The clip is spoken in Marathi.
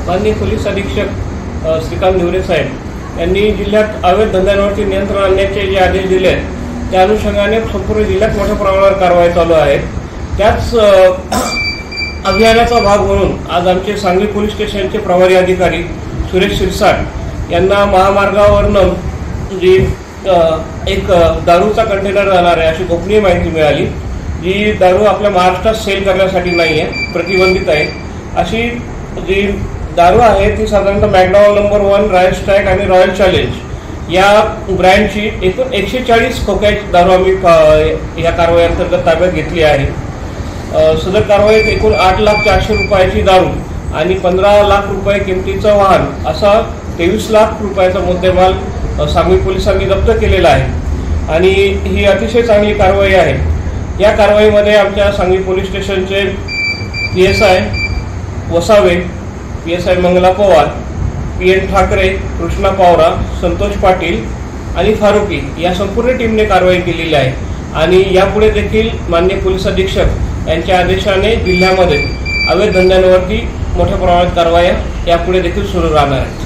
माननीय पोलीस अधीक्षक श्रीकांत धिवरे साहेब यांनी जिल्ह्यात अवैध धंद्यांवरती नियंत्रण आणण्याचे जे आदेश दिले आहेत त्या अनुषंगाने संपूर्ण जिल्ह्यात मोठ्या प्रमाणावर कारवाई चालू आहे। त्याच अभियानाचा भाग म्हणून आज आमचे सांगली पोलीस स्टेशनचे प्रभारी अधिकारी सुरेश शिरसाट यांना महामार्गावरनं जी एक दारूचा कंटेनर जाणार आहे अशी गोपनीय माहिती मिळाली, जी दारू आपल्या महाराष्ट्रात सेल करण्यासाठी नाही आहे, प्रतिबंधित आहे। अशी जी दारू आहे ती साधारणतः मॅकडॉनल्ड नंबर 1, रॉयल स्ट्राइक आणि रॉयल चॅलेंज या ब्रँडची एकूण 140 खोक्याची दारू आम्ही या कारवाई अंतर्गत ताब्यात घेतली आहे। सदर कारवाईत एकूण 8,04,00,000 रुपयाची दारू आणि 15 लाख रुपये किमतीचं वाहन असा 23 लाख रुपयाचा मुद्देमाल सांगली पोलिसांनी जप्त केलेला आहे आणि ही अतिशय चांगली कारवाई आहे। या कारवाईमध्ये आमच्या सांगली पोलीस स्टेशनचे PSI Vasave, PSI Mangala Pawar, PN Thackeray, Krishna Pawara, Santosh Patil आणि फारुकी या संपूर्ण टीमने कारवाई केलेली आहे आणि यापुढे देखील माननीय पोलीस अधीक्षक यांच्या आदेशाने जिल्ह्यामध्ये अवैध धंद्यांवरती मोठ्या प्रमाणात कारवाया यापुढे देखील सुरू राहणार आहे।